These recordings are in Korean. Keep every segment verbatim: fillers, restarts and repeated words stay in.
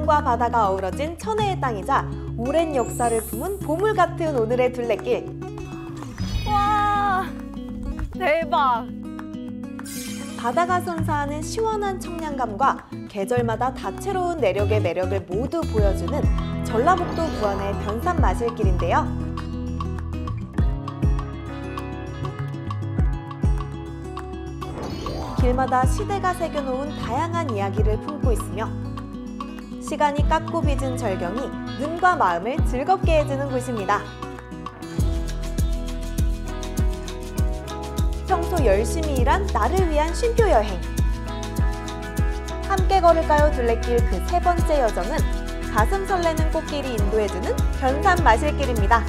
산과 바다가 어우러진 천혜의 땅이자 오랜 역사를 품은 보물 같은 오늘의 둘레길. 와, 대박! 바다가 선사하는 시원한 청량감과 계절마다 다채로운 내력의 매력을 모두 보여주는 전라북도 부안의 변산 마실길인데요. 길마다 시대가 새겨놓은 다양한 이야기를 품고 있으며 시간이 깎고 빚은 절경이 눈과 마음을 즐겁게 해주는 곳입니다. 평소 열심히 일한 나를 위한 쉼표 여행. 함께 걸을까요 둘레길 그 세 번째 여정은 가슴 설레는 꽃길이 인도해주는 변산 마실길입니다.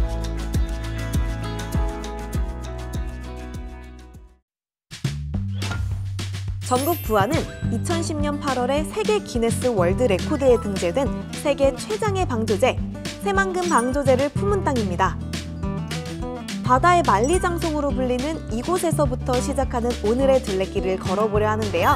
전북 부안은 이천십 년 팔월에 세계 기네스 월드 레코드에 등재된 세계 최장의 방조제, 새만금 방조제를 품은 땅입니다. 바다의 만리장성으로 불리는 이곳에서부터 시작하는 오늘의 둘레길을 걸어보려 하는데요.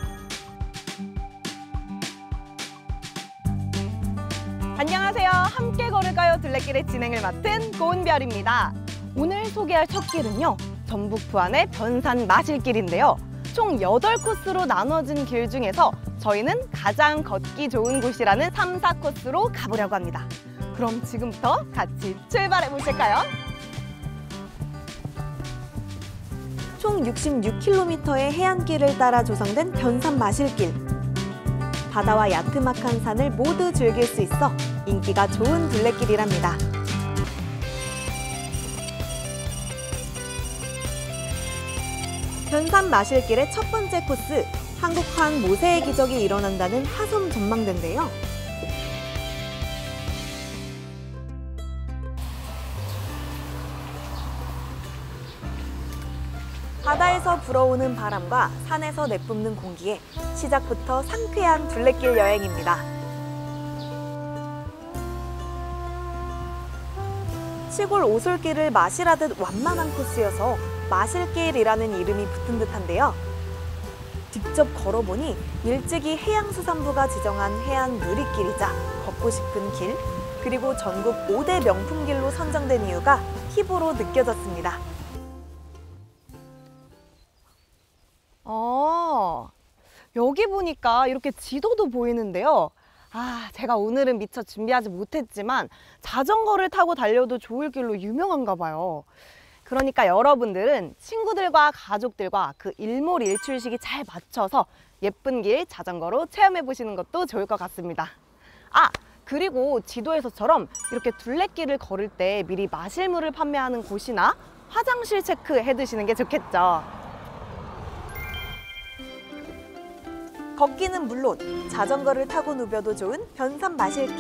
안녕하세요. 함께 걸을까요 둘레길의 진행을 맡은 고은별입니다. 오늘 소개할 첫 길은요, 전북 부안의 변산 마실길인데요. 총 여덟 코스로 나눠진 길 중에서 저희는 가장 걷기 좋은 곳이라는 삼, 사 코스로 가보려고 합니다. 그럼 지금부터 같이 출발해 보실까요? 총 육십육 킬로미터의 해안길을 따라 조성된 변산 마실길. 바다와 야트막한 산을 모두 즐길 수 있어 인기가 좋은 둘레길이랍니다. 변산 마실길의 첫 번째 코스, 한국판 모세의 기적이 일어난다는 하섬 전망대인데요. 바다에서 불어오는 바람과 산에서 내뿜는 공기에 시작부터 상쾌한 둘레길 여행입니다. 시골 오솔길을 마실하듯 완만한 코스여서 마실길이라는 이름이 붙은 듯한데요. 직접 걸어보니 일찍이 해양수산부가 지정한 해안 누리길이자 걷고 싶은 길, 그리고 전국 오 대 명품길로 선정된 이유가 피부로 느껴졌습니다. 아, 여기 보니까 이렇게 지도도 보이는데요. 아, 제가 오늘은 미처 준비하지 못했지만 자전거를 타고 달려도 좋을 길로 유명한가 봐요. 그러니까 여러분들은 친구들과 가족들과 그 일몰일출식이 잘 맞춰서 예쁜 길 자전거로 체험해 보시는 것도 좋을 것 같습니다. 아, 그리고 지도에서처럼 이렇게 둘레길을 걸을 때 미리 마실 물을 판매하는 곳이나 화장실 체크해 두시는 게 좋겠죠. 걷기는 물론 자전거를 타고 누벼도 좋은 변산 마실길.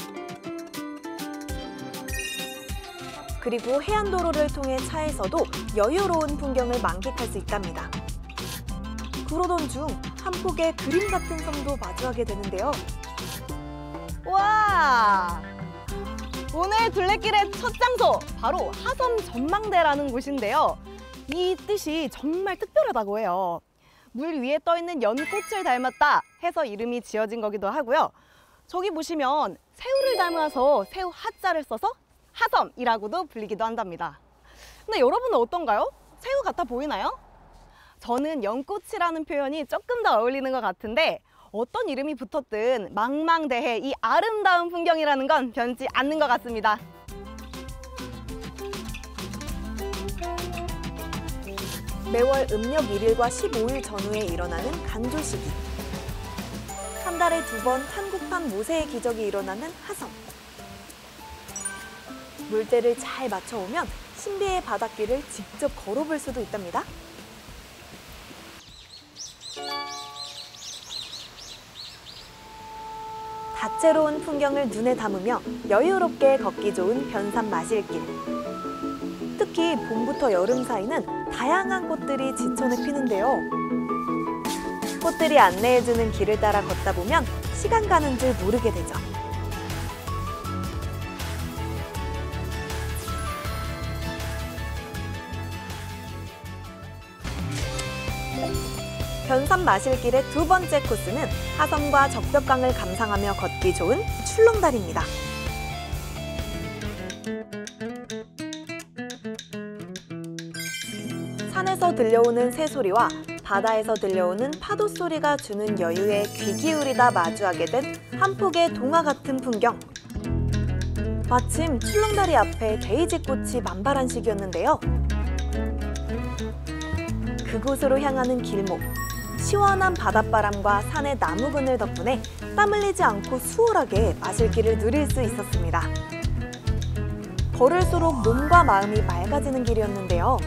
그리고 해안도로를 통해 차에서도 여유로운 풍경을 만끽할 수 있답니다. 그러던 중 한 폭의 그림 같은 섬도 마주하게 되는데요. 와! 오늘 둘레길의 첫 장소, 바로 하섬 전망대라는 곳인데요. 이 뜻이 정말 특별하다고 해요. 물 위에 떠있는 연꽃을 닮았다 해서 이름이 지어진 거기도 하고요. 저기 보시면 새우를 닮아서 새우 하자를 써서 하섬이라고도 불리기도 한답니다. 근데 여러분은 어떤가요? 새우 같아 보이나요? 저는 연꽃이라는 표현이 조금 더 어울리는 것 같은데 어떤 이름이 붙었든 망망대해 이 아름다운 풍경이라는 건 변치 않는 것 같습니다. 매월 음력 일 일과 십오 일 전후에 일어나는 강조시기. 한 달에 두 번 한국판 모세의 기적이 일어나는 하섬. 물때를 잘 맞춰오면 신비의 바닷길을 직접 걸어볼 수도 있답니다. 다채로운 풍경을 눈에 담으며 여유롭게 걷기 좋은 변산 마실길. 특히 봄부터 여름 사이는 다양한 꽃들이 지천에 피는데요. 꽃들이 안내해주는 길을 따라 걷다 보면 시간 가는 줄 모르게 되죠. 변산 마실길의 두 번째 코스는 하섬과 적벽강을 감상하며 걷기 좋은 출렁다리입니다. 산에서 들려오는 새소리와 바다에서 들려오는 파도 소리가 주는 여유에 귀 기울이다 마주하게 된 한 폭의 동화 같은 풍경. 마침 출렁다리 앞에 데이지 꽃이 만발한 시기였는데요. 그곳으로 향하는 길목, 시원한 바닷바람과 산의 나무 그늘 덕분에 땀 흘리지 않고 수월하게 마실길을 누릴 수 있었습니다. 걸을수록 몸과 마음이 맑아지는 길이었는데요.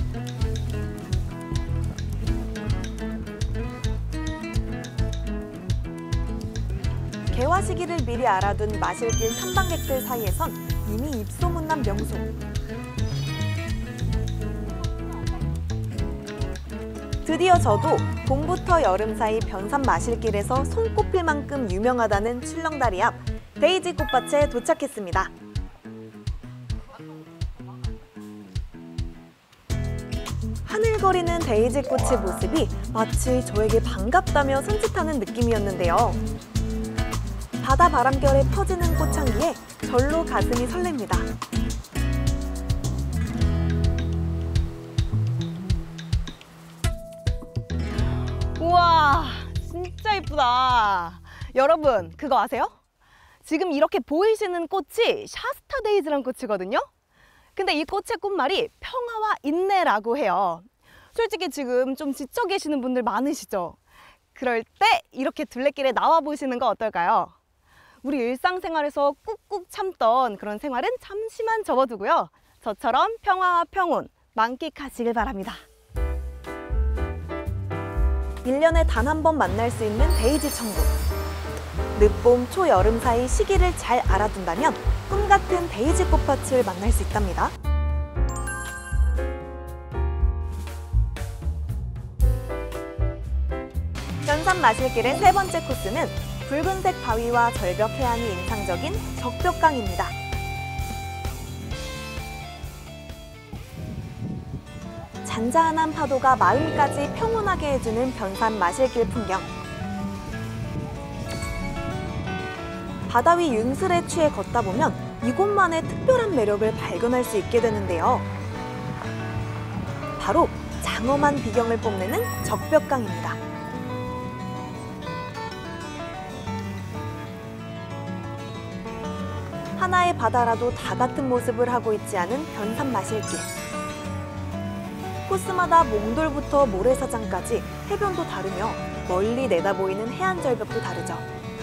개화 시기를 미리 알아둔 마실길 탐방객들 사이에선 이미 입소문난 명소. 드디어 저도 봄부터 여름 사이 변산 마실길에서 손꼽힐 만큼 유명하다는 출렁다리 앞 데이지 꽃밭에 도착했습니다. 하늘거리는 데이지 꽃의 모습이 마치 저에게 반갑다며 손짓하는 느낌이었는데요. 바다 바람결에 퍼지는 꽃향기에 절로 가슴이 설렙니다. 우와, 진짜 이쁘다. 여러분, 그거 아세요? 지금 이렇게 보이시는 꽃이 샤스타 데이지란 꽃이거든요. 근데 이 꽃의 꽃말이 평화와 인내라고 해요. 솔직히 지금 좀 지쳐 계시는 분들 많으시죠? 그럴 때 이렇게 둘레길에 나와 보시는 거 어떨까요? 우리 일상생활에서 꾹꾹 참던 그런 생활은 잠시만 접어두고요. 저처럼 평화와 평온 만끽하시길 바랍니다. 일 년에 단 한 번 만날 수 있는 데이지 천국. 늦봄, 초여름 사이 시기를 잘 알아둔다면 꿈같은 데이지 꽃밭을 만날 수 있답니다. 변산 마실길의 세 번째 코스는 붉은색 바위와 절벽 해안이 인상적인 적벽강입니다. 잔잔한 파도가 마음까지 평온하게 해주는 변산 마실길 풍경. 바다 위 윤슬에 취해 걷다 보면 이곳만의 특별한 매력을 발견할 수 있게 되는데요. 바로 장엄한 비경을 뽐내는 적벽강입니다. 하나의 바다라도 다 같은 모습을 하고 있지 않은 변산 마실길. 코스마다 몽돌부터 모래사장까지 해변도 다르며 멀리 내다보이는 해안 절벽도 다르죠.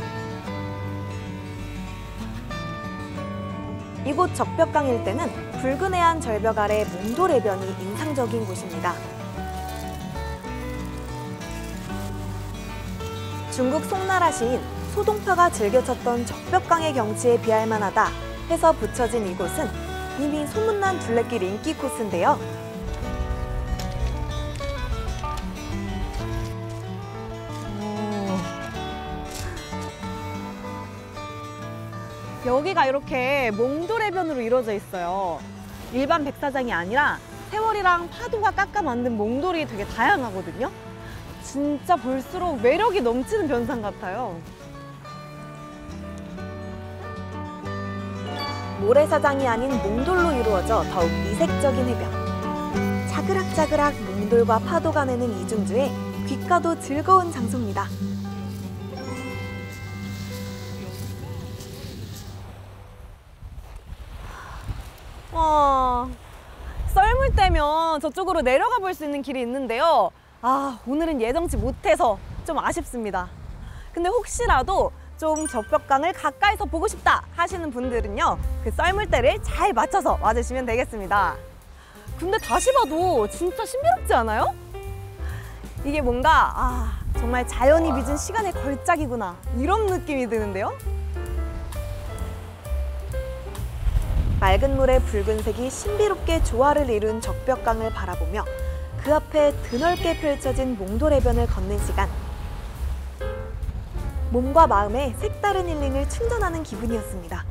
이곳 적벽강 일대는 붉은 해안 절벽 아래 몽돌 해변이 인상적인 곳입니다. 중국 송나라 시인 소동파가 즐겨 쳤던 적벽강의 경치에 비할 만하다 해서 붙여진 이곳은 이미 소문난 둘레길 인기 코스인데요. 여기가 이렇게 몽돌해변으로 이루어져 있어요. 일반 백사장이 아니라 세월이랑 파도가 깎아 만든 몽돌이 되게 다양하거든요. 진짜 볼수록 매력이 넘치는 변산 같아요. 모래사장이 아닌 몽돌로 이루어져 더욱 이색적인 해변. 자그락자그락 몽돌과 파도가 내는 이중주에 귓가도 즐거운 장소입니다. 와, 썰물 때면 저쪽으로 내려가 볼 수 있는 길이 있는데요. 아, 오늘은 예정치 못해서 좀 아쉽습니다. 근데 혹시라도 좀 적벽강을 가까이서 보고 싶다 하시는 분들은요, 그 썰물대를 잘 맞춰서 와주시면 되겠습니다. 근데 다시 봐도 진짜 신비롭지 않아요? 이게 뭔가 아, 정말 자연이 빚은 시간의 걸작이구나 이런 느낌이 드는데요. 맑은 물의 붉은색이 신비롭게 조화를 이룬 적벽강을 바라보며 그 앞에 드넓게 펼쳐진 몽돌해변을 걷는 시간. 몸과 마음에 색다른 힐링을 충전하는 기분이었습니다.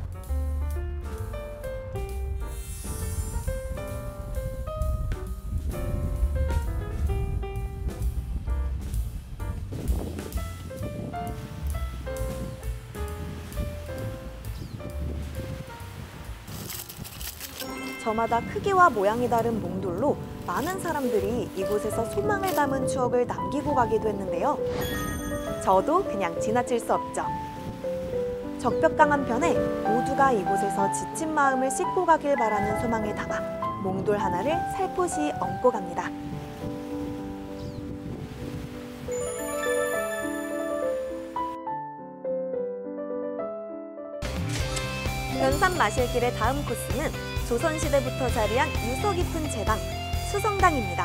저마다 크기와 모양이 다른 몽돌로 많은 사람들이 이곳에서 소망을 담은 추억을 남기고 가기도 했는데요. 저도 그냥 지나칠 수 없죠. 적벽강 한편에 모두가 이곳에서 지친 마음을 씻고 가길 바라는 소망을 담아 몽돌 하나를 살포시 얹고 갑니다. 변산 마실길의 다음 코스는 조선시대부터 자리한 유서 깊은 제당, 수성당입니다.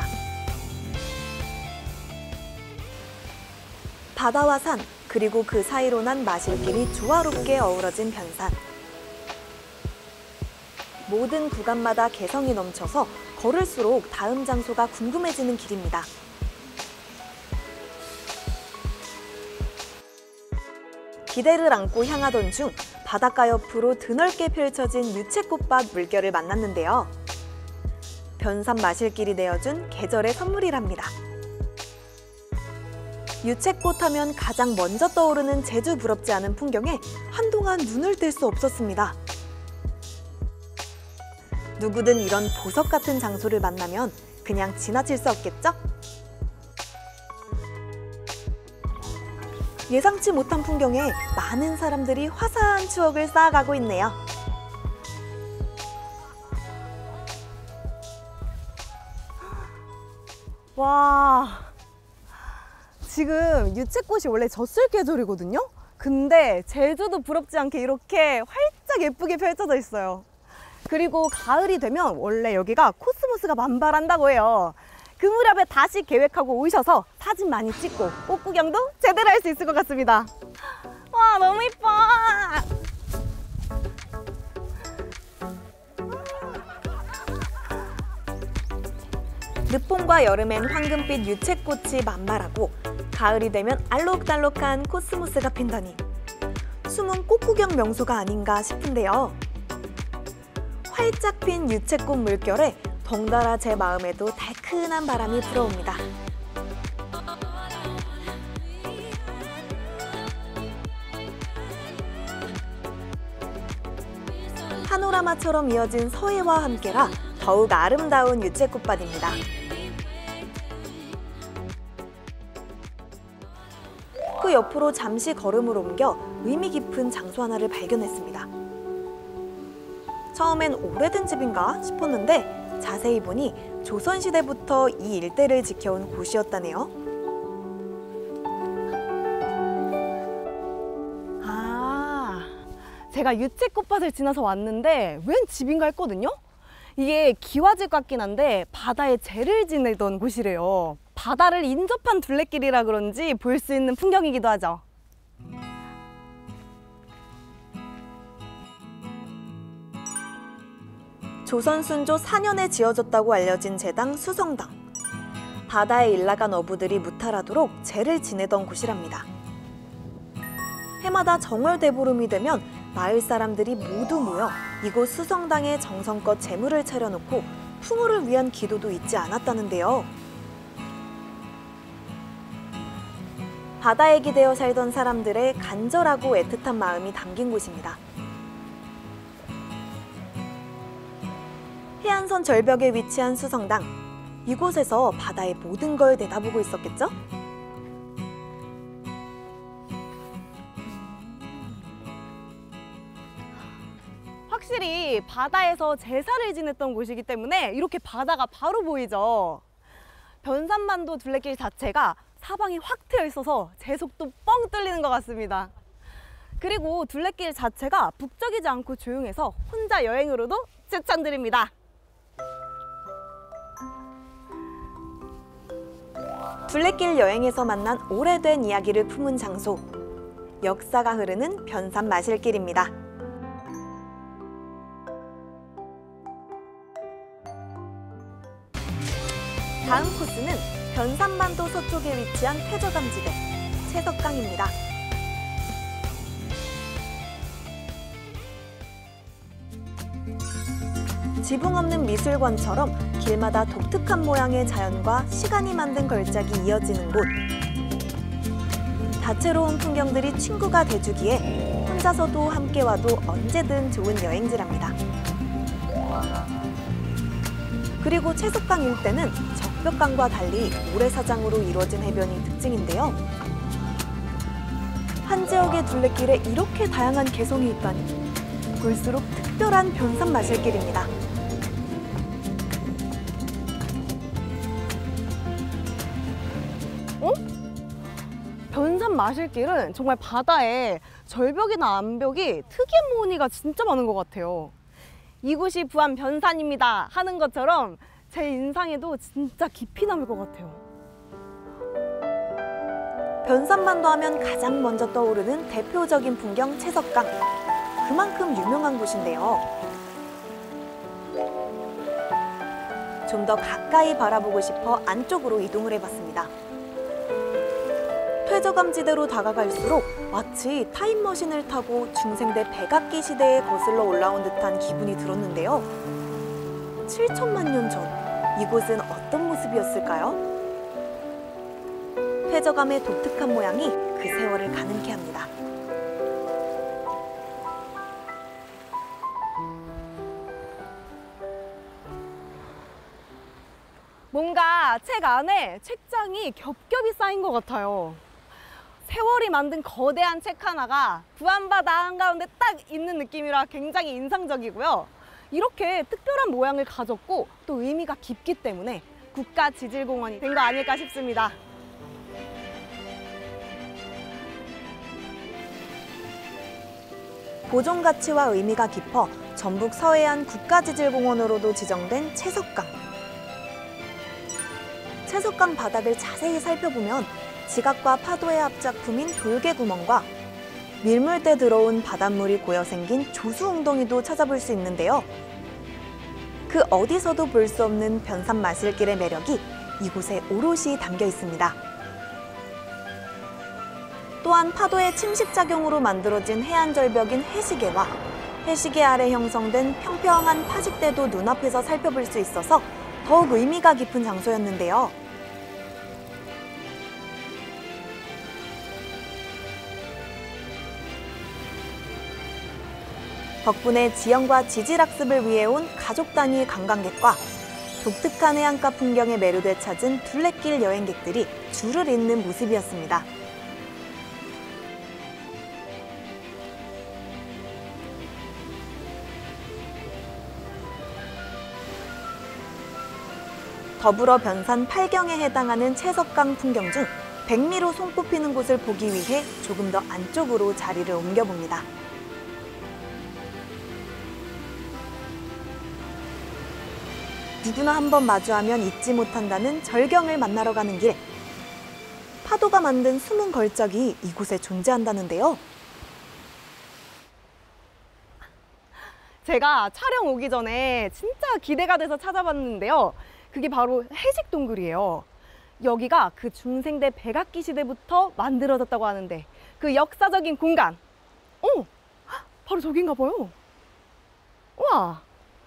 바다와 산, 그리고 그 사이로 난 마실길이 조화롭게 어우러진 변산. 모든 구간마다 개성이 넘쳐서 걸을수록 다음 장소가 궁금해지는 길입니다. 기대를 안고 향하던 중 바닷가 옆으로 드넓게 펼쳐진 유채꽃밭 물결을 만났는데요. 변산 마실길이 내어준 계절의 선물이랍니다. 유채꽃 하면 가장 먼저 떠오르는 제주 부럽지 않은 풍경에 한동안 눈을 뗄 수 없었습니다. 누구든 이런 보석 같은 장소를 만나면 그냥 지나칠 수 없겠죠? 예상치 못한 풍경에 많은 사람들이 화사한 추억을 쌓아가고 있네요. 와, 지금 유채꽃이 원래 졌을 계절이거든요? 근데 제주도 부럽지 않게 이렇게 활짝 예쁘게 펼쳐져 있어요. 그리고 가을이 되면 원래 여기가 코스모스가 만발한다고 해요. 그 무렵에 다시 계획하고 오셔서 사진 많이 찍고 꽃 구경도 제대로 할 수 있을 것 같습니다. 와, 너무 이뻐! 늦봄과 여름엔 황금빛 유채꽃이 만발하고 가을이 되면 알록달록한 코스모스가 핀다니 숨은 꽃 구경 명소가 아닌가 싶은데요. 활짝 핀 유채꽃 물결에 덩달아 제 마음에도 달큰한 바람이 불어옵니다. 파노라마처럼 이어진 서해와 함께라 더욱 아름다운 유채꽃밭입니다. 그 옆으로 잠시 걸음을 옮겨 의미 깊은 장소 하나를 발견했습니다. 처음엔 오래된 집인가 싶었는데 자세히 보니 조선시대부터 이 일대를 지켜온 곳이었다네요. 아, 제가 유채꽃밭을 지나서 왔는데 웬 집인가 했거든요? 이게 기와집 같긴 한데 바다에 제를 지내던 곳이래요. 바다를 인접한 둘레길이라 그런지 볼 수 있는 풍경이기도 하죠. 조선 순조 사 년에 지어졌다고 알려진 제당 수성당. 바다에 일나간 어부들이 무탈하도록 제를 지내던 곳이랍니다. 해마다 정월 대보름이 되면 마을 사람들이 모두 모여 이곳 수성당에 정성껏 제물을 차려놓고 풍어를 위한 기도도 잊지 않았다는데요. 바다에 기대어 살던 사람들의 간절하고 애틋한 마음이 담긴 곳입니다. 해안선 절벽에 위치한 수성당. 이곳에서 바다의 모든 걸 내다보고 있었겠죠? 확실히 바다에서 제사를 지냈던 곳이기 때문에 이렇게 바다가 바로 보이죠. 변산반도 둘레길 자체가 사방이 확 트여 있어서 제 속도 뻥 뚫리는 것 같습니다. 그리고 둘레길 자체가 북적이지 않고 조용해서 혼자 여행으로도 추천드립니다. 둘레길 여행에서 만난 오래된 이야기를 품은 장소. 역사가 흐르는 변산 마실길입니다. 다음 코스는 변산반도 서쪽에 위치한 퇴저감지대, 채석강입니다. 지붕 없는 미술관처럼 길마다 독특한 모양의 자연과 시간이 만든 걸작이 이어지는 곳. 다채로운 풍경들이 친구가 돼주기에 혼자서도 함께 와도 언제든 좋은 여행지랍니다. 그리고 채석강 일대는 적벽강과 달리 모래사장으로 이루어진 해변이 특징인데요. 한 지역의 둘레길에 이렇게 다양한 개성이 있다니 볼수록 특별한 변산 마실길입니다. 어? 변산 마실길은 정말 바다에 절벽이나 암벽이 특이한 무늬가 진짜 많은 것 같아요. 이곳이 부안 변산입니다 하는 것처럼 제 인상에도 진짜 깊이 남을 것 같아요. 변산반도 하면 가장 먼저 떠오르는 대표적인 풍경 채석강. 그만큼 유명한 곳인데요. 좀 더 가까이 바라보고 싶어 안쪽으로 이동을 해봤습니다. 퇴저감지대로 다가갈수록 마치 타임머신을 타고 중생대 백악기 시대에 거슬러 올라온 듯한 기분이 들었는데요. 칠천만 년 전, 이곳은 어떤 모습이었을까요? 퇴저감의 독특한 모양이 그 세월을 가능케 합니다. 뭔가 책 안에 책장이 겹겹이 쌓인 것 같아요. 세월이 만든 거대한 책 하나가 부안바다 한가운데 딱 있는 느낌이라 굉장히 인상적이고요. 이렇게 특별한 모양을 가졌고 또 의미가 깊기 때문에 국가지질공원이 된 거 아닐까 싶습니다. 보존 가치와 의미가 깊어 전북 서해안 국가지질공원으로도 지정된 채석강. 채석강 바닥을 자세히 살펴보면 지각과 파도의 합작품인 돌개구멍과 밀물때 들어온 바닷물이 고여 생긴 조수웅덩이도 찾아볼 수 있는데요. 그 어디서도 볼 수 없는 변산 마실길의 매력이 이곳에 오롯이 담겨 있습니다. 또한 파도의 침식작용으로 만들어진 해안절벽인 해시계와 해시계 아래 형성된 평평한 파식대도 눈앞에서 살펴볼 수 있어서 더욱 의미가 깊은 장소였는데요. 덕분에 지형과 지질학습을 위해 온 가족 단위 관광객과 독특한 해안가 풍경에 매료돼 찾은 둘레길 여행객들이 줄을 잇는 모습이었습니다. 더불어 변산 팔경에 해당하는 채석강 풍경 중 백미로 손꼽히는 곳을 보기 위해 조금 더 안쪽으로 자리를 옮겨봅니다. 누구나 한번 마주하면 잊지 못한다는 절경을 만나러 가는 길. 파도가 만든 숨은 걸작이 이곳에 존재한다는데요. 제가 촬영 오기 전에 진짜 기대가 돼서 찾아봤는데요. 그게 바로 해식 동굴이에요. 여기가 그 중생대 백악기 시대부터 만들어졌다고 하는데 그 역사적인 공간. 어, 바로 저긴가 봐요. 우와.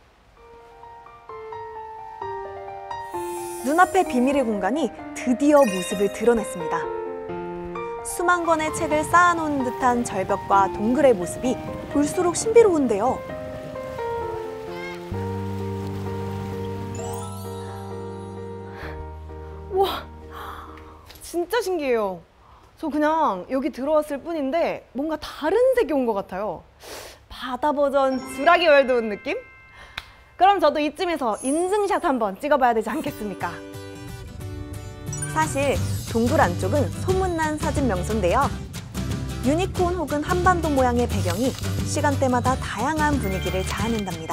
눈앞의 비밀의 공간이 드디어 모습을 드러냈습니다. 수만 권의 책을 쌓아놓은 듯한 절벽과 동굴의 모습이 볼수록 신비로운데요. 와, 진짜 신기해요. 저 그냥 여기 들어왔을 뿐인데 뭔가 다른 세계 온 것 같아요. 바다 버전 주라기 월드 온 느낌? 그럼 저도 이쯤에서 인증샷 한번 찍어봐야 되지 않겠습니까? 사실 동굴 안쪽은 소문난 사진 명소인데요. 유니콘 혹은 한반도 모양의 배경이 시간대마다 다양한 분위기를 자아낸답니다.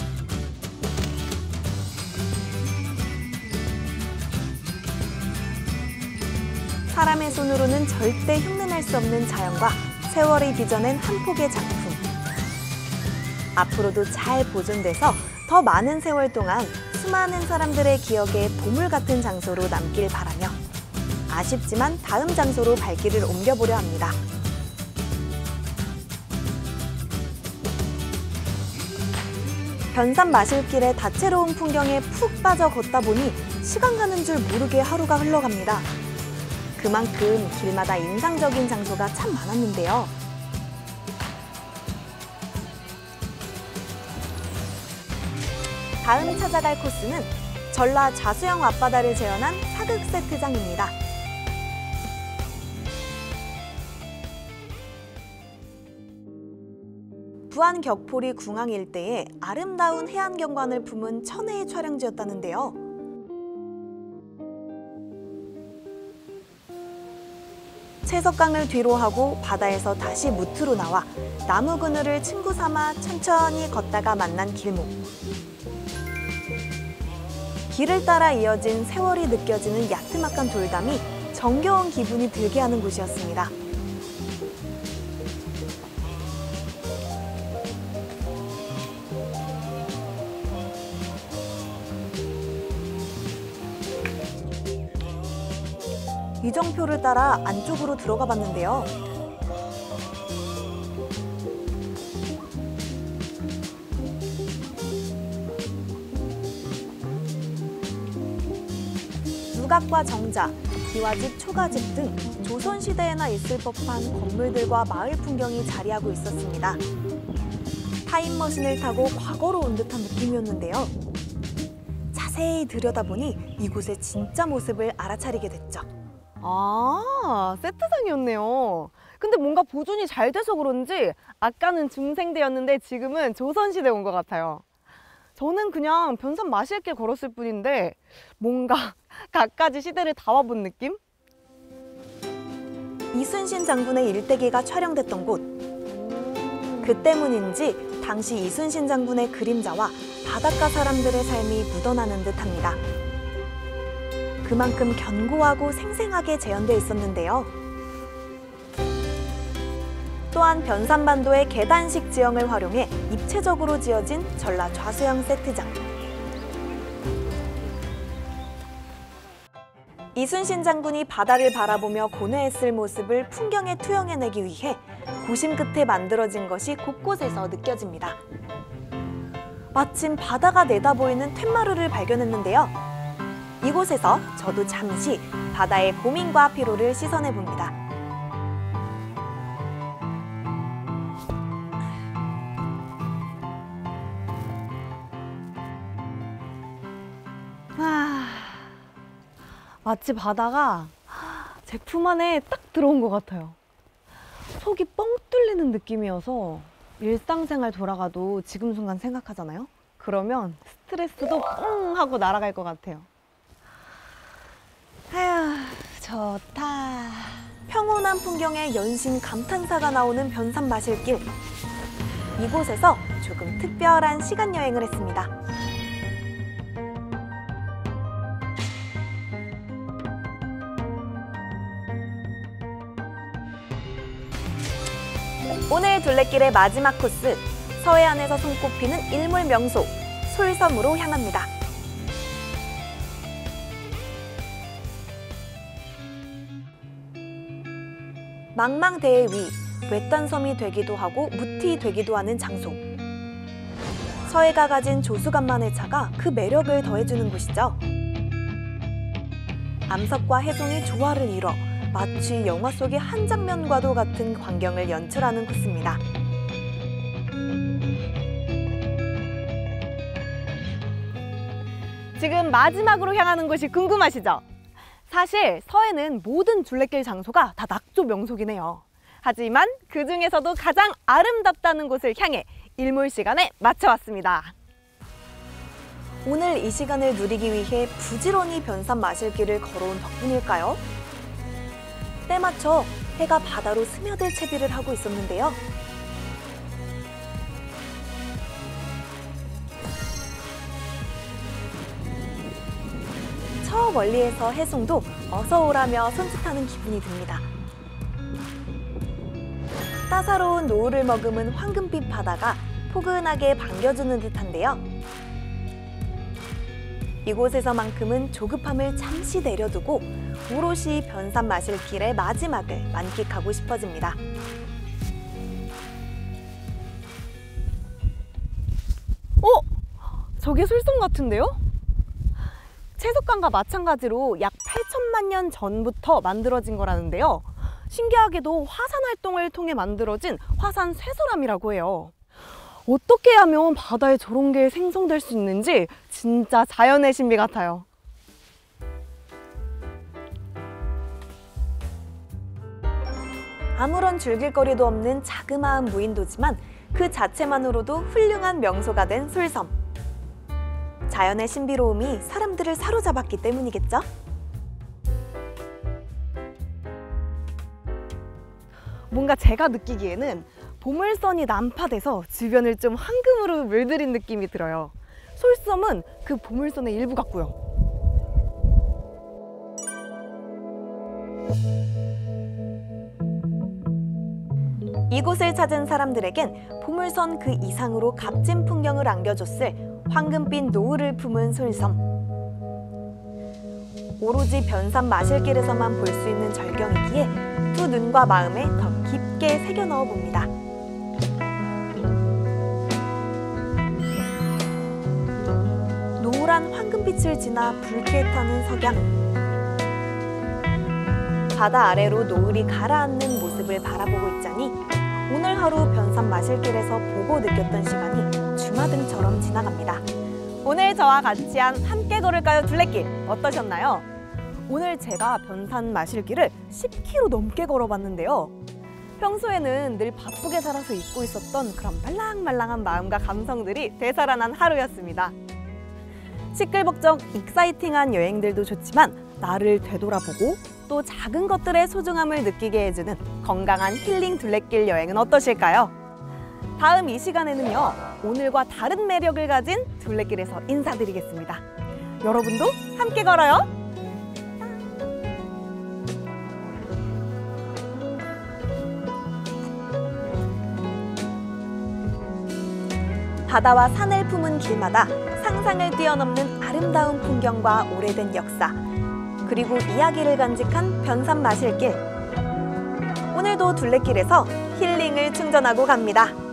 사람의 손으로는 절대 흉내낼 수 없는 자연과 세월이 빚어낸 한 폭의 작품. 앞으로도 잘 보존돼서 더 많은 세월 동안 수많은 사람들의 기억에 보물 같은 장소로 남길 바라며 아쉽지만 다음 장소로 발길을 옮겨보려 합니다. 변산 마실길의 다채로운 풍경에 푹 빠져 걷다 보니 시간 가는 줄 모르게 하루가 흘러갑니다. 그만큼 길마다 인상적인 장소가 참 많았는데요. 다음 찾아갈 코스는 전라 좌수영 앞바다를 재현한 사극 세트장입니다. 부안 격포리 궁항 일대에 아름다운 해안 경관을 품은 천혜의 촬영지였다는데요. 채석강을 뒤로 하고 바다에서 다시 무트로 나와 나무 그늘을 친구 삼아 천천히 걷다가 만난 길목. 길을 따라 이어진 세월이 느껴지는 야트막한 돌담이 정겨운 기분이 들게 하는 곳이었습니다. 이정표를 따라 안쪽으로 들어가 봤는데요. 누각과 정자, 기와집, 초가집 등 조선시대에나 있을 법한 건물들과 마을 풍경이 자리하고 있었습니다. 타임머신을 타고 과거로 온 듯한 느낌이었는데요. 자세히 들여다보니 이곳의 진짜 모습을 알아차리게 됐죠. 아, 세트장이었네요. 근데 뭔가 보존이 잘 돼서 그런지 아까는 중생대였는데 지금은 조선시대 온 것 같아요. 저는 그냥 변산 마실길 걸었을 뿐인데 뭔가 갖가지 시대를 다 와본 느낌? 이순신 장군의 일대기가 촬영됐던 곳. 그 때문인지 당시 이순신 장군의 그림자와 바닷가 사람들의 삶이 묻어나는 듯합니다. 그만큼 견고하고 생생하게 재현돼 있었는데요. 또한 변산반도의 계단식 지형을 활용해 입체적으로 지어진 전라 좌수영 세트장. 이순신 장군이 바다를 바라보며 고뇌했을 모습을 풍경에 투영해내기 위해 고심 끝에 만들어진 것이 곳곳에서 느껴집니다. 마침 바다가 내다보이는 툇마루를 발견했는데요. 이곳에서 저도 잠시 바다의 고민과 피로를 씻어내봅니다. 아, 마치 바다가 제품 안에 딱 들어온 것 같아요. 속이 뻥 뚫리는 느낌이어서 일상생활 돌아가도 지금 순간 생각하잖아요? 그러면 스트레스도 뻥 하고 날아갈 것 같아요. 아휴, 좋다. 평온한 풍경에 연신 감탄사가 나오는 변산 마실길. 이곳에서 조금 특별한 시간 여행을 했습니다. 오늘 둘레길의 마지막 코스, 서해안에서 손꼽히는 일몰 명소, 솔섬으로 향합니다. 망망대해 위, 외딴섬이 되기도 하고 무티 되기도 하는 장소. 서해가 가진 조수간만의 차가 그 매력을 더해주는 곳이죠. 암석과 해송이 조화를 이뤄 마치 영화 속의 한 장면과도 같은 광경을 연출하는 코스입니다. 지금 마지막으로 향하는 곳이 궁금하시죠? 사실 서해는 모든 둘레길 장소가 다 낙조 명소이네요. 하지만 그 중에서도 가장 아름답다는 곳을 향해 일몰 시간에 맞춰왔습니다. 오늘 이 시간을 누리기 위해 부지런히 변산 마실길을 걸어온 덕분일까요? 때맞춰 해가 바다로 스며들 채비를 하고 있었는데요. 저 멀리에서 해송도 어서 오라며 손짓하는 기분이 듭니다. 따사로운 노을을 머금은 황금빛 바다가 포근하게 반겨주는 듯한데요. 이곳에서만큼은 조급함을 잠시 내려두고 오롯이 변산 마실길의 마지막을 만끽하고 싶어집니다. 어? 저게 솔섬 같은데요? 채석강과 마찬가지로 약 팔천만 년 전부터 만들어진 거라는데요. 신기하게도 화산 활동을 통해 만들어진 화산 쇠설암이라고 해요. 어떻게 하면 바다에 저런 게 생성될 수 있는지 진짜 자연의 신비 같아요. 아무런 즐길거리도 없는 자그마한 무인도지만 그 자체만으로도 훌륭한 명소가 된 솔섬. 자연의 신비로움이 사람들을 사로잡았기 때문이겠죠? 뭔가 제가 느끼기에는 보물선이 난파돼서 주변을 좀 황금으로 물들인 느낌이 들어요. 솔섬은 그 보물선의 일부 같고요. 이곳을 찾은 사람들에겐 보물선 그 이상으로 값진 풍경을 안겨줬을 황금빛 노을을 품은 솔섬. 오로지 변산 마실길에서만 볼 수 있는 절경이기에 두 눈과 마음에 더 깊게 새겨 넣어 봅니다. 노란 황금빛을 지나 붉게 타는 석양. 바다 아래로 노을이 가라앉는 모습을 바라보고 있자니 오늘 하루 변산 마실길에서 보고 느꼈던 시간이 주마등처럼 지나갑니다. 오늘 저와 같이 한 함께 걸을까요 둘레길 어떠셨나요? 오늘 제가 변산 마실길을 십 킬로미터 넘게 걸어봤는데요. 평소에는 늘 바쁘게 살아서 잊고 있었던 그런 말랑말랑한 마음과 감성들이 되살아난 하루였습니다. 시끌벅적 익사이팅한 여행들도 좋지만 나를 되돌아보고 또 작은 것들의 소중함을 느끼게 해주는 건강한 힐링 둘레길 여행은 어떠실까요? 다음 이 시간에는요, 오늘과 다른 매력을 가진 둘레길에서 인사드리겠습니다. 여러분도 함께 걸어요! 바다와 산을 품은 길마다 상상을 뛰어넘는 아름다운 풍경과 오래된 역사, 그리고 이야기를 간직한 변산 마실길. 오늘도 둘레길에서 힐링을 충전하고 갑니다.